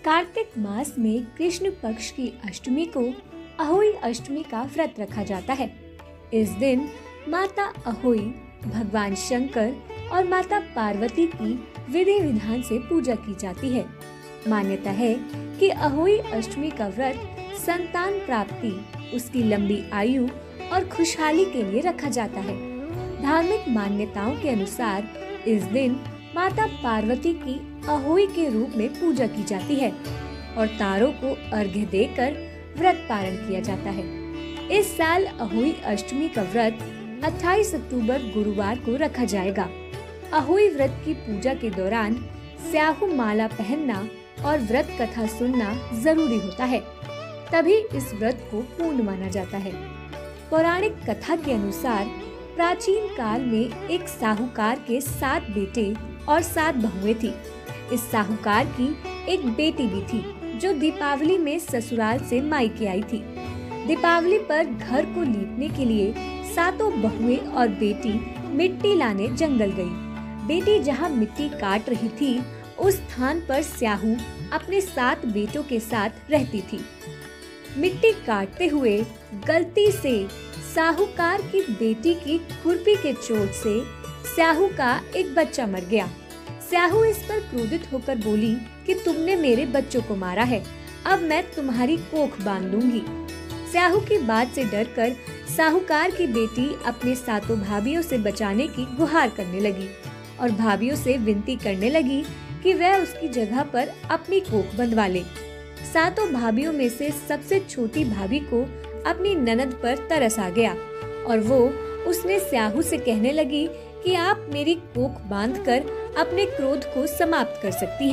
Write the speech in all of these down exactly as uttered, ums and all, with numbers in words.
कार्तिक मास में कृष्ण पक्ष की अष्टमी को अहोई अष्टमी का व्रत रखा जाता है। इस दिन माता अहोई, भगवान शंकर और माता पार्वती की विधि विधान से पूजा की जाती है। मान्यता है कि अहोई अष्टमी का व्रत संतान प्राप्ति, उसकी लंबी आयु और खुशहाली के लिए रखा जाता है। धार्मिक मान्यताओं के अनुसार इस दिन माता पार्वती की अहोई के रूप में पूजा की जाती है और तारों को अर्घ्य देकर व्रत पारण किया जाता है। इस साल अहोई अष्टमी का व्रत अट्ठाईस अक्टूबर गुरुवार को रखा जाएगा। अहोई व्रत की पूजा के दौरान स्याहू माला पहनना और व्रत कथा सुनना जरूरी होता है, तभी इस व्रत को पूर्ण माना जाता है। पौराणिक कथा के अनुसार प्राचीन काल में एक साहूकार के सात बेटे और सात बहुएं थी। इस साहूकार की एक बेटी भी थी जो दीपावली में ससुराल से मायके आई थी। दीपावली पर घर को लीपने के लिए सातों बहुएं और बेटी मिट्टी लाने जंगल गई। बेटी जहां मिट्टी काट रही थी, उस स्थान पर स्याहू अपने सात बेटों के साथ रहती थी। मिट्टी काटते हुए गलती से साहूकार की बेटी की खुरपी के चोट से स्याहू का एक बच्चा मर गया। स्याहू इस पर क्रोधित होकर बोली कि तुमने मेरे बच्चों को मारा है, अब मैं तुम्हारी कोख बांध दूंगी। स्याहू की बात से डरकर साहूकार की बेटी अपने सातों भाभियों से बचाने की गुहार करने लगी और भाभियों से विनती करने लगी कि वह उसकी जगह पर अपनी कोख बंधवा ले। सातों भाभियों में से सबसे छोटी भाभी को अपनी ननद पर तरस आ गया और वो उसने स्याहू से कहने लगी कि आप मेरी कोख बांधकर अपने क्रोध को समाप्त कर सकती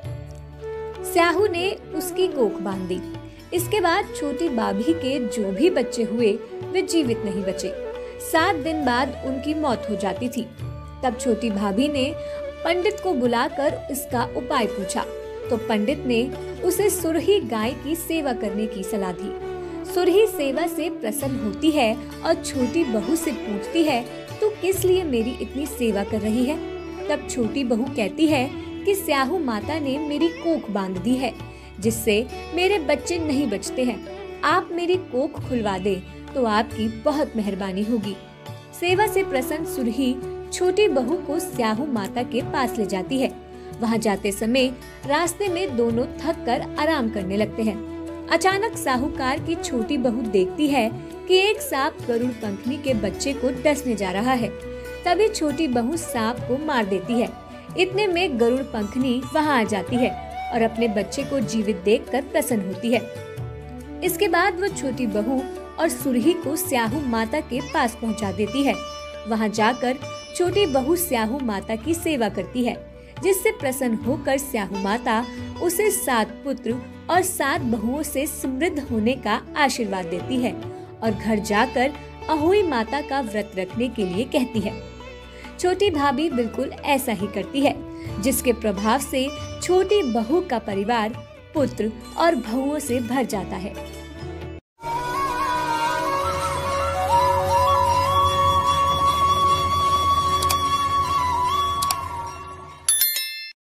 हैं। स्याहू ने उसकी कोख बांध दी। इसके बाद छोटी भाभी के जो भी बच्चे हुए वे जीवित नहीं बचे। सात दिन बाद उनकी मौत हो जाती थी। तब छोटी भाभी ने पंडित को बुलाकर इसका उपाय पूछा तो पंडित ने उसे सुरही गाय की सेवा करने की सलाह दी। सुरही सेवा से प्रसन्न होती है और छोटी बहू से पूछती है, तू किस लिए मेरी इतनी सेवा कर रही है? तब छोटी बहू कहती है कि स्याहू माता ने मेरी कोख बांध दी है, जिससे मेरे बच्चे नहीं बचते हैं। आप मेरी कोख खुलवा दे तो आपकी बहुत मेहरबानी होगी। सेवा से प्रसन्न सुरही छोटी बहू को स्याहू माता के पास ले जाती है। वहाँ जाते समय रास्ते में दोनों थक कर आराम करने लगते हैं। अचानक साहूकार की छोटी बहू देखती है कि एक सांप गरुड़ पंखनी के बच्चे को डसने जा रहा है। तभी छोटी बहू सांप को मार देती है। इतने में गरुड़ पंखनी वहाँ आ जाती है और अपने बच्चे को जीवित देखकर प्रसन्न होती है। इसके बाद वो छोटी बहू और सुरही को स्याहू माता के पास पहुँचा देती है। वहाँ जाकर छोटी बहू स्याहू माता की सेवा करती है, जिससे प्रसन्न होकर स्याहू माता उसे सात पुत्र और सात बहुओं से समृद्ध होने का आशीर्वाद देती है और घर जाकर अहोई माता का व्रत रखने के लिए कहती है। छोटी भाभी बिल्कुल ऐसा ही करती है, जिसके प्रभाव से छोटी बहू का परिवार पुत्र और बहुओं से भर जाता है।